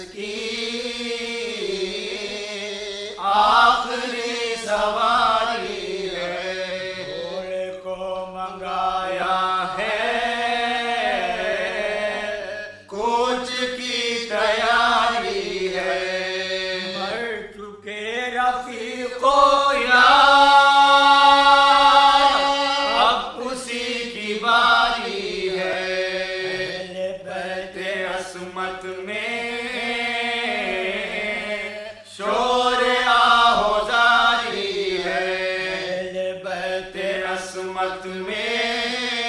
की आखिरी सवारी है। घोड़े को मंगाया है कूच की तैयारी है। मर चुके रफीको अब उसी की बारी है। बैठे असमत में शोर आहोजारी है। बैठे असमत में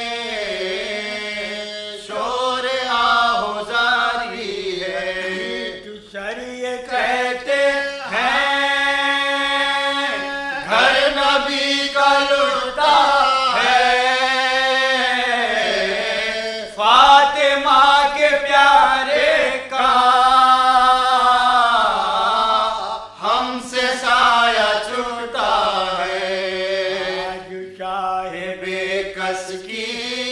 शोर आहोजारी है। शरीय कहते हैं घर नबी का लुटता है। फातिमा के प्यारे का हमसे साया छूटा है। आज शाहे बेकस की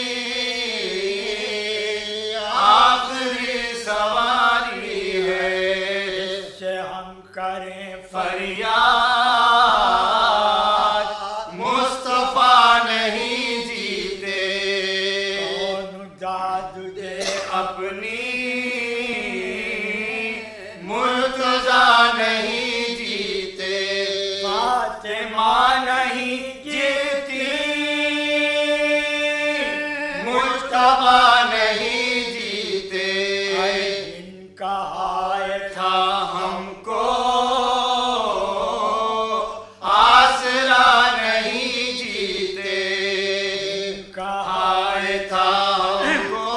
आखिरी सवारी है। से हम करें फरियाद मुस्तफा नहीं जीते। कौन दाद दे अपनी मुर्तजा नहीं जीते। फातिमा नहीं जीती मुस्तफा नहीं जीते। इनका हाय था हमको आसरा नहीं जीते। हाय था हमको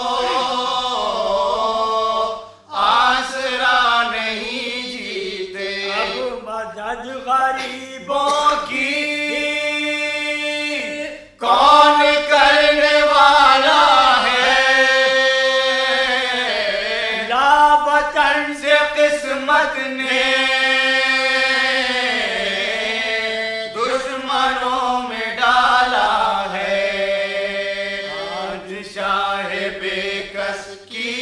आसरा नहीं जीते। अब मदद गरीबों गरीबों की कौन करने वाला है। लावतन से किस्मत ने दुश्मनों में डाला है। आज शाहे बेकस की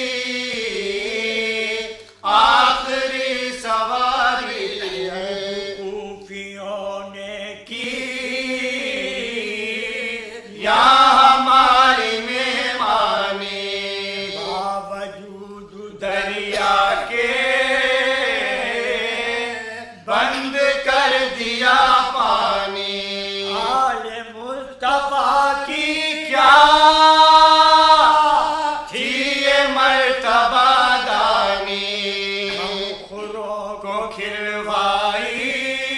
आखिरी सवारी है। कूफियों ने की यहाँ हमारी मेहमानी। बावजूद दरिया के बंद कर दिया पानी। आले मुस्तफा की क्या थी ये मर्तबा दानी। खुरों को खिलवाई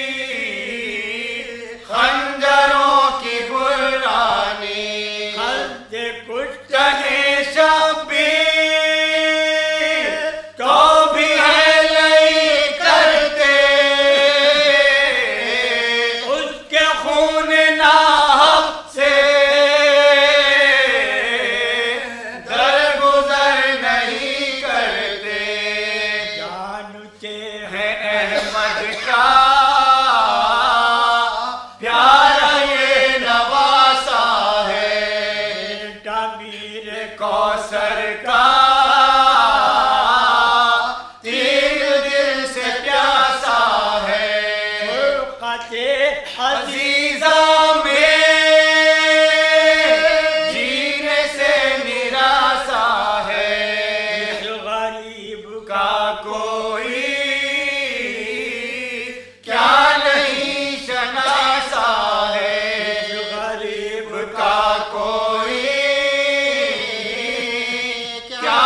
खंजरों की बुरानी। हल्दे कुछ चाहे शब्बीर तो भी है नहीं करते। उसके खून नाहक से दरगुजर नहीं करते। जानते है अहमद का प्यारा ये नवासा है। तमीर कौसर का तीर दिल से प्यासा है। फुरक़ते अजीजा में जीने से निराशा है। गरीब का कोई क्या नहीं शनासा है। गरीब का कोई क्या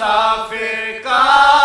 मुसाफिर का